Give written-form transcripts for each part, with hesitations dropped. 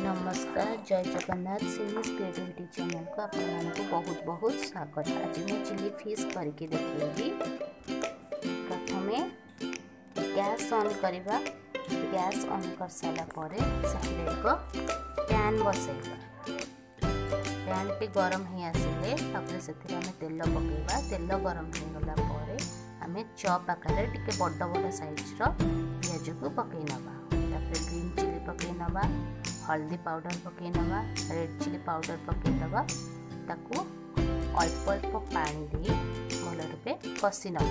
नमस्कार, जय Jagannath. सिमिस creativity channel को आपको बहुत बहुत स्वागत। आज मैं चिली फिश करके देखी। प्रथम गैस ऑन करवा। गैस ऑन कर सारा पर एक पैन बसैबा। पैन टी गरम हो आसिले से तेल पकेबा। तेल गरम हो गला पर आम चप आकार टिके बड़ बड़ साइज पियाज को पकई नवा। ग्रीन चिली पकई नवा, हल्दी पाउडर पकई नवा, रेड चिली पाउडर पकई दवा। ताकू अल्प अल्प पानी दे भल रूपे कषि नवा।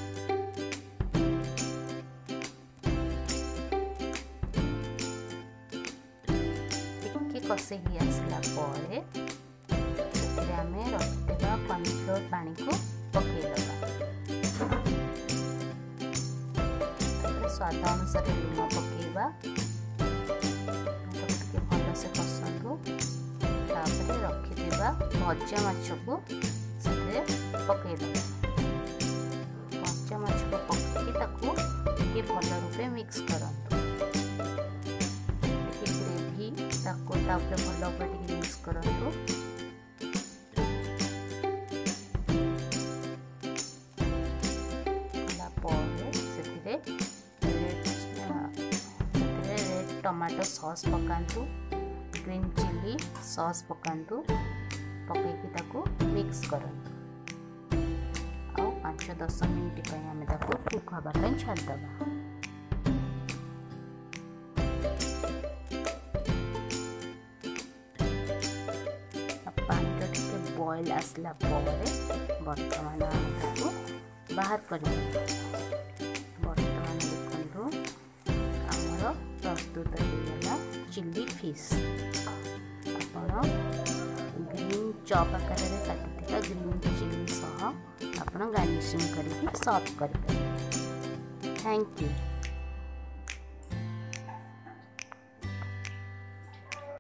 टिके कषि ही आसला पर आम रखिदेवा कॉर्नफ्लोर पानी को पकई दवा। स्वाद अनुसार लुण पकेबा। भल से कसतु रखिदेवा भजा माछ को पकईदेवा। भजा माछ को पकई भल रूपे मिक्स करंतु। ग्रेवी भल रूपे मिक्स करंतु। टमाटो सॉस पकांतु, ग्रीन चिली सॉस पकांतु, पकईकी ताकू मिक्स करंतु। आ 5-10 मिनट पई आमे ताकू कुक हबा पई छाड़ दबा। पानी टिके बॉईल आसला पर वर्तमान आमे ताकू बाहर करिबा। वर्तमान देखंतु हमर प्रस्तुत होगा चिली फिश। आपण ग्रीन चॉप आकार में काटी ग्रीन चिली सह आपण गार्निशिंग करके सर्व करें। Thank you.